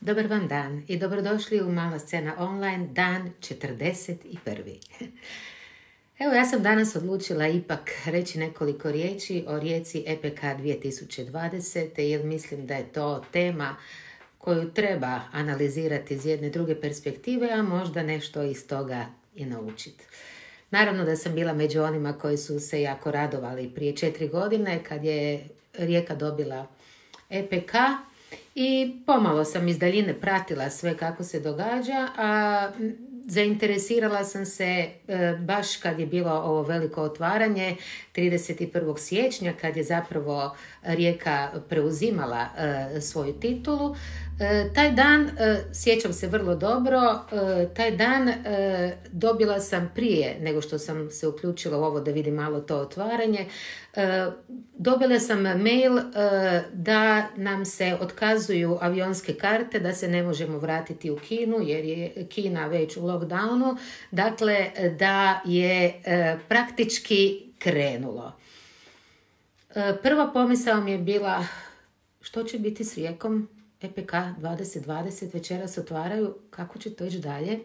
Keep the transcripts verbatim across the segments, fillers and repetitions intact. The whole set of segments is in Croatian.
Dobar vam dan i dobrodošli u Mala scena online, dan četrdeset jedan. Evo, ja sam danas odlučila ipak reći nekoliko riječi o rijeci E P K dvije tisuće dvadeset. jer mislim da je to tema koju treba analizirati iz jedne druge perspektive, a možda nešto iz toga i naučiti. Naravno da sam bila među onima koji su se jako radovali prije četiri godine kad je Rijeka dobila E P K i pomalo sam iz daljine pratila sve kako se događa, a zainteresirala sam se e, baš kad je bilo ovo veliko otvaranje trideset prvog siječnja kad je zapravo Rijeka preuzimala e, svoju titulu. E, taj dan, e, sjećam se vrlo dobro, e, taj dan e, dobila sam prije nego što sam se uključila u ovo da vidim malo to otvaranje, e, dobila sam mail e, da nam se otkazuju avionske karte, da se ne možemo vratiti u Kinu jer je Kina već u lockdownu, dakle da je e, praktički krenulo. E, prva pomisao mi je bila što će biti s Rijekom. E P K dvadeset dvadeset večeras otvaraju, kako će to ići dalje?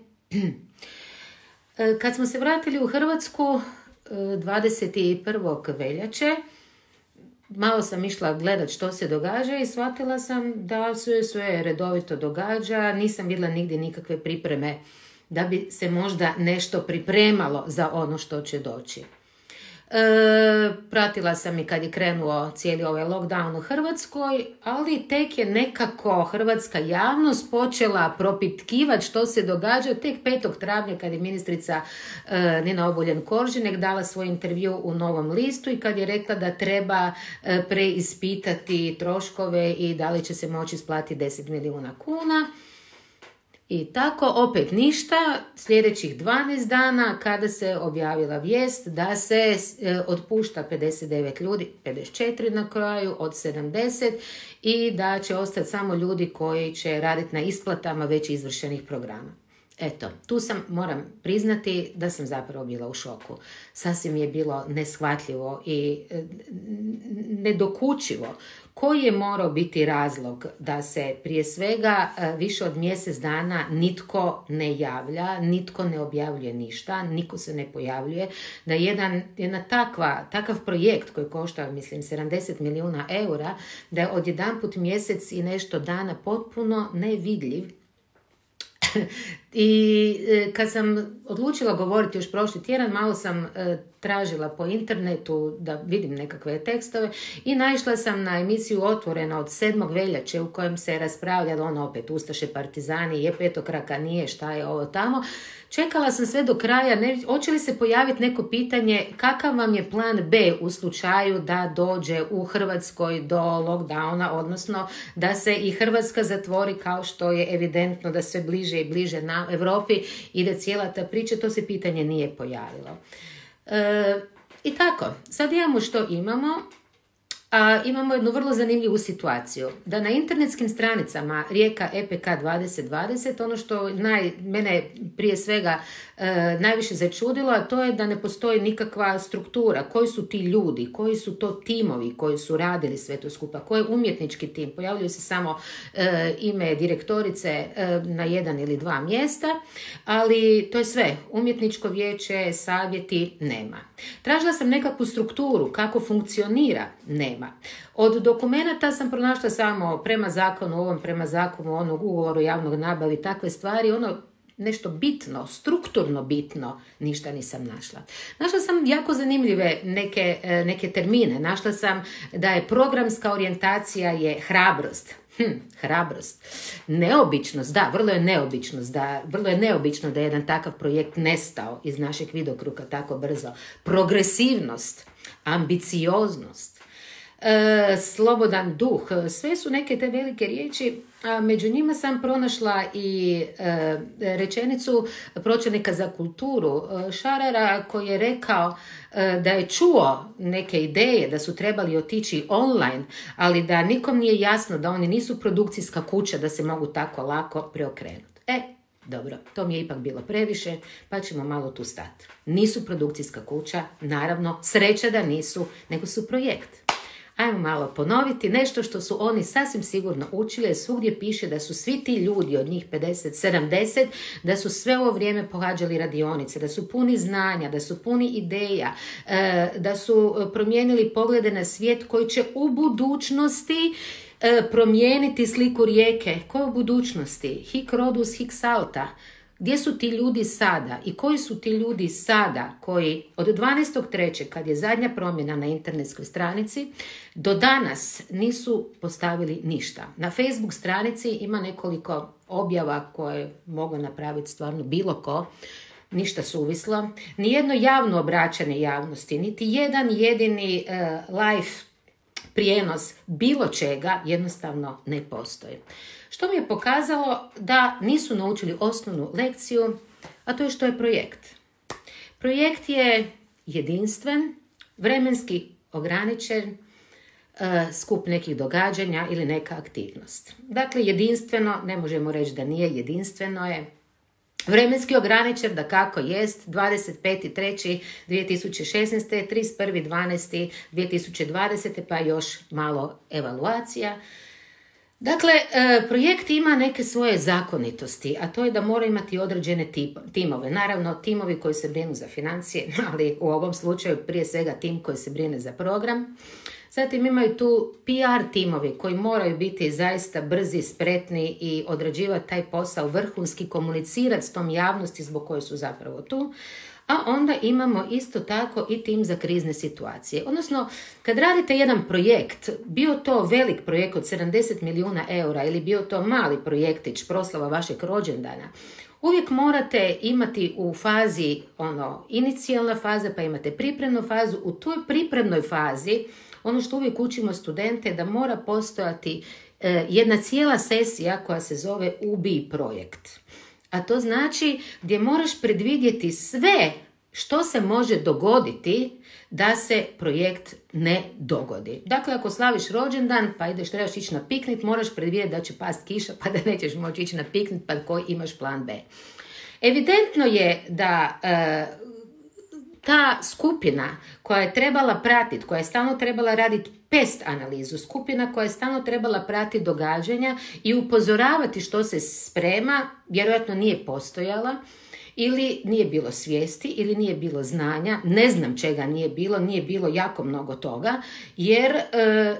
Kad smo se vratili u Hrvatsku dvadeset prvog veljače, malo sam išla gledat što se događa i shvatila sam da se sve redovito događa, nisam vidjela nigdje nikakve pripreme da bi se možda nešto pripremalo za ono što će doći. E, pratila sam i kad je krenuo cijeli ovaj lockdown u Hrvatskoj, ali tek je nekako hrvatska javnost počela propitkivati što se događa tek petog travnja kad je ministrica e, Nina Obuljen Koržinek dala svoj intervju u Novom listu i kad je rekla da treba e, preispitati troškove i da li će se moći isplatiti deset milijuna kuna. I tako, opet ništa, sljedećih dvanaest dana kada se objavila vijest da se e, otpušta pedeset devet ljudi, pedeset četiri na kraju od sedamdeset i da će ostati samo ljudi koji će raditi na isplatama već izvršenih programa. Eto, tu sam, moram priznati da sam zapravo bila u šoku. Sasvim je bilo neshvatljivo i e, nedokučivo. Koji je morao biti razlog da se prije svega više od mjesec dana nitko ne javlja, nitko ne objavljuje ništa, niko se ne pojavljuje, da jedan, jedna takva, takav projekt koji košta, mislim, sedamdeset milijuna eura, da je odjedanput mjesec i nešto dana potpuno nevidljiv. I kad sam odlučila govoriti još prošli tjedan, malo sam e, tražila po internetu da vidim nekakve tekstove i naišla sam na emisiju Otvorena od sedmog veljače u kojem se raspravljalo ono opet Ustaše, partizani, je petokraka, nije, šta je ovo tamo. Čekala sam sve do kraja, ne, hoće li se pojaviti neko pitanje kakav vam je plan B u slučaju da dođe u Hrvatskoj do lockdowna, odnosno da se i Hrvatska zatvori kao što je evidentno da sve bliže i bliže na Europi ide cijela ta priča, to se pitanje nije pojavilo. E, I tako, sad imamo što imamo. A imamo jednu vrlo zanimljivu situaciju, da na internetskim stranicama Rijeka E P K dvadeset dvadeset, ono što naj, mene prije svega e, najviše začudilo, a to je da ne postoji nikakva struktura, koji su ti ljudi, koji su to timovi koji su radili sve to skupa, koji je umjetnički tim, pojavljuje se samo e, ime direktorice e, na jedan ili dva mjesta, ali to je sve, umjetničko vijeće, savjeti, nema. Tražila sam nekakvu strukturu, kako funkcionira, nema. Od dokumenata sam pronašla samo prema zakonu ovom, prema zakonu onog ugovoru javnog nabavi, takve stvari, ono nešto bitno, strukturno bitno, ništa nisam našla. Našla sam jako zanimljive neke, neke termine. Našla sam da je programska orijentacija je hrabrost. Hm, hrabrost. Neobičnost, da, vrlo je neobičnost, da, vrlo je neobično da je jedan takav projekt nestao iz našeg vidokruga tako brzo. Progresivnost, ambicioznost, E, slobodan duh, sve su neke te velike riječi, a među njima sam pronašla i e, rečenicu pročelnika za kulturu e, Šarera koji je rekao e, da je čuo neke ideje da su trebali otići online, ali da nikom nije jasno da oni nisu produkcijska kuća da se mogu tako lako preokrenuti. E, dobro, to mi je ipak bilo previše, pa ćemo malo tu stati. Nisu produkcijska kuća, naravno, sreća da nisu, nego su projekt. Ajmo malo ponoviti nešto što su oni sasvim sigurno učili, svugdje piše da su svi ti ljudi od njih pedeset sedamdeset, da su sve ovo vrijeme pohađali radionice, da su puni znanja, da su puni ideja, da su promijenili poglede na svijet koji će u budućnosti promijeniti sliku rijeke. Koje u budućnosti? Hic Rhodus, hic salta. Gdje su ti ljudi sada i koji su ti ljudi sada koji od dvanaestog trećeg kad je zadnja promjena na internetskoj stranici do danas nisu postavili ništa. Na Facebook stranici ima nekoliko objava koje mogu napraviti stvarno bilo ko, ništa suvislo, nijedno javno obraćanje javnosti, niti jedan jedini uh, live prijenos bilo čega jednostavno ne postoji. Što mi je pokazalo da nisu naučili osnovnu lekciju, a to je što je projekt. Projekt je jedinstven, vremenski ograničen, skup nekih događanja ili neka aktivnost. Dakle, jedinstveno, ne možemo reći da nije, jedinstveno je. Vremenski ograničen, da kako jest, dvadeset peti treći dvije tisuće šesnaeste, trideset prvi dvanaesti dvije tisuće dvadesete, pa još malo evaluacija. Dakle, projekt ima neke svoje zakonitosti, a to je da mora imati određene timove. Naravno, timovi koji se brinu za financije, ali u ovom slučaju prije svega tim koji se brine za program. Zatim imaju tu P R timovi koji moraju biti zaista brzi, spretni i odrađivati taj posao vrhunski, komunicirati s tom javnosti zbog koje su zapravo tu. A onda imamo isto tako i tim za krizne situacije. Odnosno, kad radite jedan projekt, bio to velik projekt od sedamdeset milijuna eura ili bio to mali projektić, proslava vašeg rođendana, uvijek morate imati u fazi ono, inicijalna faza, pa imate pripremnu fazu. U toj pripremnoj fazi, ono što uvijek učimo studente, da mora postojati eh, jedna cijela sesija koja se zove U B I projekt. A to znači gdje moraš predvidjeti sve što se može dogoditi da se projekt ne dogodi. Dakle, ako slaviš rođendan pa ideš, trebaš ići na piknik, moraš predvidjeti da će past kiša pa da nećeš moći ići na piknik pa koji imaš plan B. Evidentno je da e, ta skupina koja je trebala pratiti, koja je stalno trebala raditi pest analizu, skupina koja je stalno trebala pratiti događanja i upozoravati što se sprema, vjerojatno nije postojala, ili nije bilo svijesti, ili nije bilo znanja, ne znam čega nije bilo, nije bilo jako mnogo toga, jer e,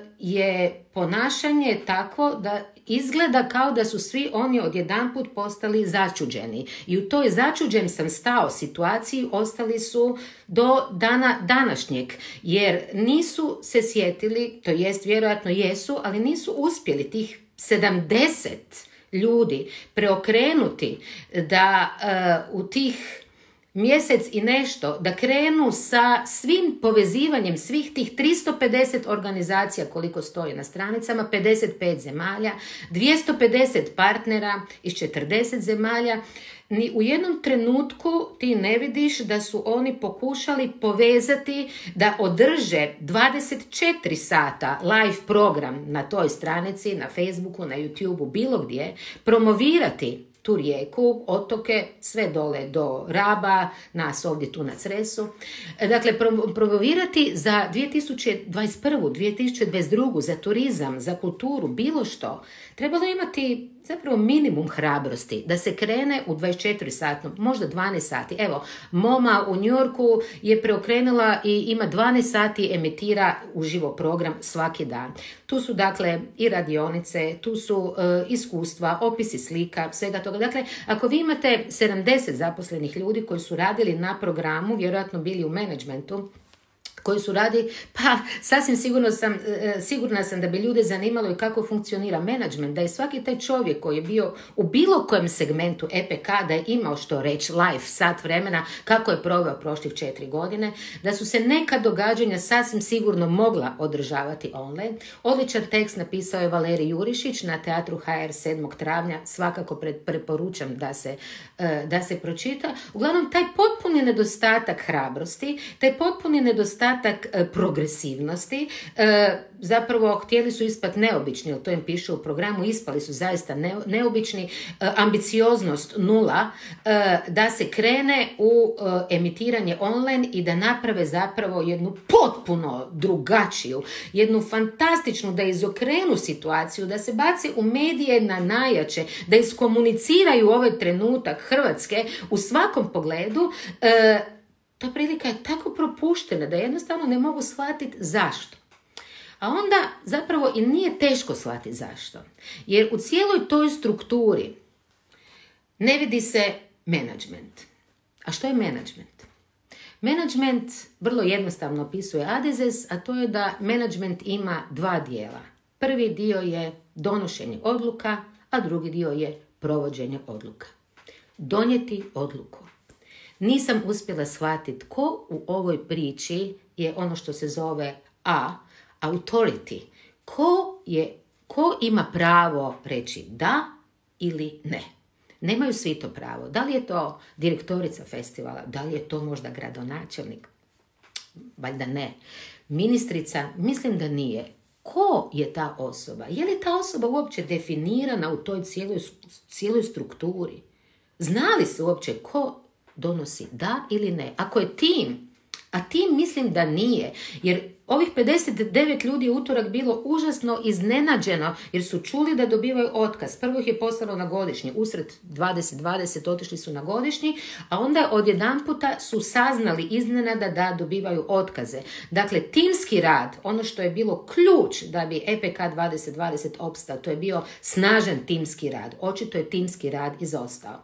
je ponašanje takvo da izgleda kao da su svi oni odjedanput postali začuđeni. I u toj začuđen sam stao situaciji ostali su do dana današnjeg, jer nisu se sjetili, to jest vjerojatno jesu, ali nisu uspjeli tih sedamdeset ljudi preokrenuti da uh, u tih mjesec i nešto, da krenu sa svim povezivanjem svih tih tristo pedeset organizacija koliko stoji na stranicama, pedeset pet zemalja, dvjesto pedeset partnera iz četrdeset zemalja. Ni u jednom trenutku ti ne vidiš da su oni pokušali povezati, da održe dvadeset četiri sata live program na toj stranici, na Facebooku, na YouTubeu, bilo gdje, promovirati tu rijeku, otoke, sve dole do Raba, nas ovdje tu na Cresu. Dakle, promovirati za dvije tisuće dvadeset prvu. dvije tisuće dvadeset drugu. za turizam, za kulturu, bilo što. Trebalo imati zapravo minimum hrabrosti da se krene u dvadeset četiri satnom, možda dvanaest sati. Evo, Moma u New Yorku je preokrenula i ima dvanaest sati emitira uživo program svaki dan. Tu su dakle i radionice, tu su e, iskustva, opisi slika, svega toga. Dakle, ako vi imate sedamdeset zaposlenih ljudi koji su radili na programu, vjerojatno bili u menadžmentu, koji su radi, pa sasvim sigurno sam, sigurna sam da bi ljude zanimalo i kako funkcionira menadžment, da je svaki taj čovjek koji je bio u bilo kojem segmentu E P K, da je imao što reći live sat vremena, kako je proveo prošlih četiri godine, da su se neka događanja sasvim sigurno mogla održavati online. Odličan tekst napisao je Valerij Jurišić na Teatru H R sedmog travnja, svakako preporučam da se, da se pročita. Uglavnom, taj potpuni nedostatak hrabrosti, taj potpuni nedostatak nedostatak e, progresivnosti. E, zapravo htjeli su ispati neobični, jer to im piše u programu, ispali su zaista ne, neobični, e, ambicioznost nula, e, da se krene u e, emitiranje online i da naprave zapravo jednu potpuno drugačiju, jednu fantastičnu, da izokrenu situaciju, da se bace u medije na najjače, da iskomuniciraju ovaj trenutak Hrvatske u svakom pogledu. E, ta prilika je tako propuštena da jednostavno ne mogu shvatiti zašto. A onda zapravo i nije teško shvatiti zašto. Jer u cijeloj toj strukturi ne vidi se menadžment. A što je menadžment? Menadžment vrlo jednostavno opisuje Adizes, a to je da menadžment ima dva dijela. Prvi dio je donošenje odluka, a drugi dio je provođenje odluka. Donijeti odluku. Nisam uspjela shvatiti ko u ovoj priči je ono što se zove A, authority. Ko, je, ko ima pravo reći da ili ne? Nemaju svi to pravo. Da li je to direktorica festivala? Da li je to možda gradonačelnik? Valjda ne. Ministrica? Mislim da nije. Ko je ta osoba? Je li ta osoba uopće definirana u toj cijeloj, cijeloj strukturi? Zna li se uopće ko donosi da ili ne? Ako je tim, a tim mislim da nije, jer ovih pedeset devet ljudi je utorak bilo užasno iznenađeno, jer su čuli da dobivaju otkaz. Prvo ih je poslalo na godišnji, usred dvadeset dvadeset otišli su na godišnji, a onda odjedanputa su saznali iznenada da dobivaju otkaze. Dakle, timski rad, ono što je bilo ključ da bi E P K dvadeset dvadeset opstao, to je bio snažan timski rad. Očito je timski rad izostao.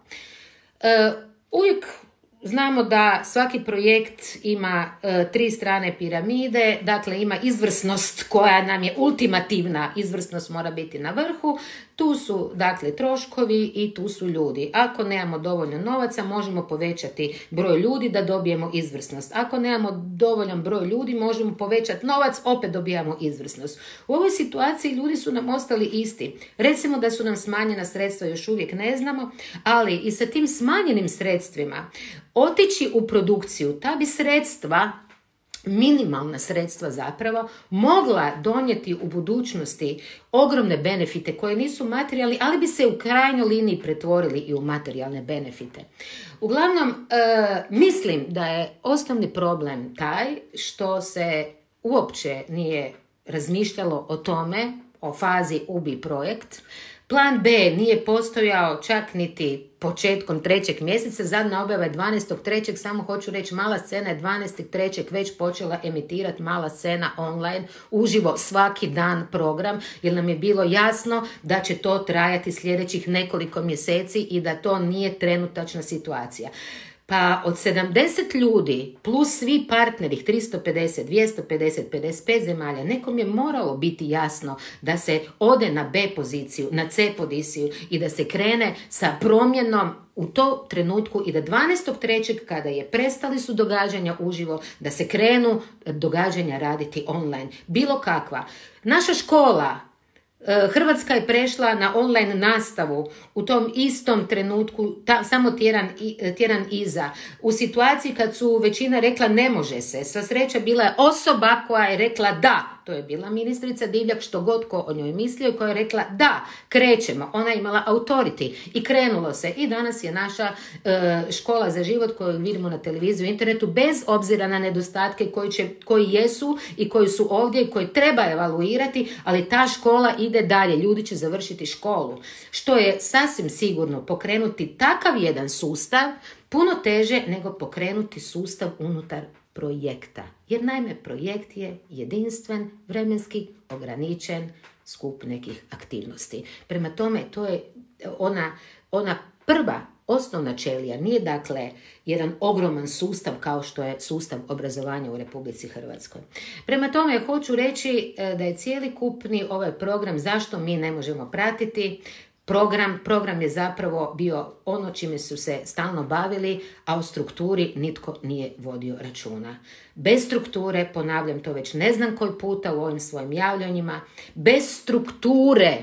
E, uvijek znamo da svaki projekt ima e, tri strane piramide, dakle ima izvrsnost koja nam je ultimativna, izvrsnost mora biti na vrhu, tu su dakle troškovi i tu su ljudi. Ako nemamo dovoljno novaca, možemo povećati broj ljudi da dobijemo izvrsnost. Ako nemamo dovoljan broj ljudi, možemo povećati novac, opet dobijamo izvrsnost. U ovoj situaciji ljudi su nam ostali isti. Recimo da su nam smanjena sredstva, još uvijek ne znamo, ali i sa tim smanjenim sredstvima otići u produkciju, ta bi sredstva, minimalna sredstva zapravo, mogla donijeti u budućnosti ogromne benefite koje nisu materijalni, ali bi se u krajnjoj liniji pretvorili i u materijalne benefite. Uglavnom, e, mislim da je osnovni problem taj što se uopće nije razmišljalo o tome, o fazi ubi projekt. Plan B nije postojao čak niti početkom trećeg mjeseca, zadnja objava je dvanaestog trećeg samo hoću reći, Mala scena je dvanaestog trećeg već počela emitirati Mala scena online, uživo svaki dan program, jer nam je bilo jasno da će to trajati sljedećih nekoliko mjeseci i da to nije trenutačna situacija. Pa od sedamdeset ljudi plus svi partneri, tristo pedeset, dvjesto pedeset, pedeset pet zemalja, nekom je moralo biti jasno da se ode na B poziciju, na C poziciju i da se krene sa promjenom u to trenutku i da dvanaestog trećeg kada je prestali su događanja uživo, da se krenu događanja raditi online. Bilo kakva. Naša škola, Hrvatska je prešla na online nastavu u tom istom trenutku, ta, samo tjedan, tjedan iza. U situaciji kad su većina rekla ne može se, sva sreća bila je osoba koja je rekla da. To je bila ministrica Divjak, što god ko o njoj mislio, koja je rekla da, krećemo. Ona je imala authority i krenulo se. I danas je naša e, škola za život koju vidimo na televiziji i internetu, bez obzira na nedostatke koji, će, koji jesu i koji su ovdje i koji treba evaluirati, ali ta škola ide dalje. Ljudi će završiti školu. Što je sasvim sigurno pokrenuti takav jedan sustav puno teže nego pokrenuti sustav unutar projekta. Jer naime projekt je jedinstven, vremenski ograničen skup nekih aktivnosti. Prema tome to je ona, ona prva osnovna ćelija, nije dakle jedan ogroman sustav kao što je sustav obrazovanja u Republici Hrvatskoj. Prema tome hoću reći da je cjelikupni ovaj program, zašto mi ne možemo pratiti, Program, program je zapravo bio ono čime su se stalno bavili, a o strukturi nitko nije vodio računa. Bez strukture, ponavljam to već ne znam koji puta u ovim svojim javljanjima, bez strukture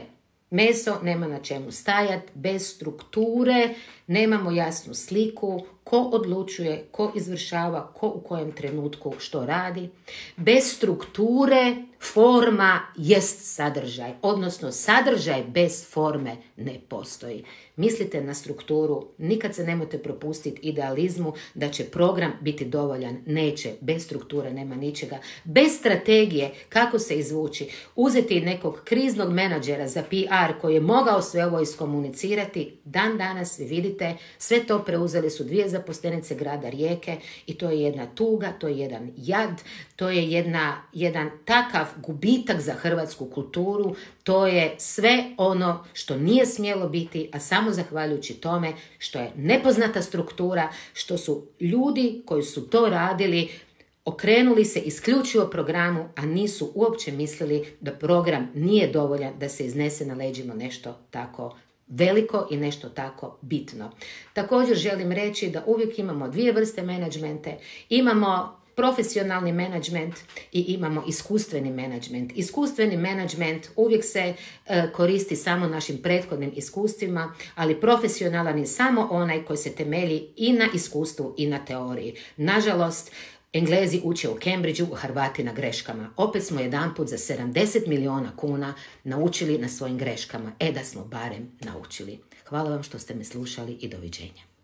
Meso nema na čemu stajati, bez strukture nemamo jasnu sliku ko odlučuje, ko izvršava, ko u kojem trenutku što radi. Bez strukture forma jest sadržaj, odnosno sadržaj bez forme ne postoji. Mislite na strukturu, nikad se nemojte propustiti idealizmu da će program biti dovoljan. Neće, bez strukture nema ničega. Bez strategije kako se izvući, uzeti nekog kriznog menadžera za P R koji je mogao sve ovo iskomunicirati, dan danas vi vidite, sve to preuzeli su dvije zaposlenice grada Rijeke i to je jedna tuga, to je jedan jad, to je jedna, jedan takav gubitak za hrvatsku kulturu, to je sve ono što nije smjelo biti, a samo zahvaljujući tome što je nepoznata struktura, što su ljudi koji su to radili okrenuli se isključivo programu, a nisu uopće mislili da program nije dovoljan da se iznese na leđima nešto tako veliko i nešto tako bitno. Također želim reći da uvijek imamo dvije vrste menadžmente. Imamo profesionalni menadžment i imamo iskustveni menadžment. Iskustveni menadžment uvijek se e, koristi samo našim prethodnim iskustvima, ali profesionalan je samo onaj koji se temelji i na iskustvu i na teoriji. Nažalost, Englezi uče u Cambridgeu, Hrvati na greškama. Opet smo jedanput za sedamdeset milijuna kuna naučili na svojim greškama. E da smo barem naučili. Hvala vam što ste me slušali i doviđenja.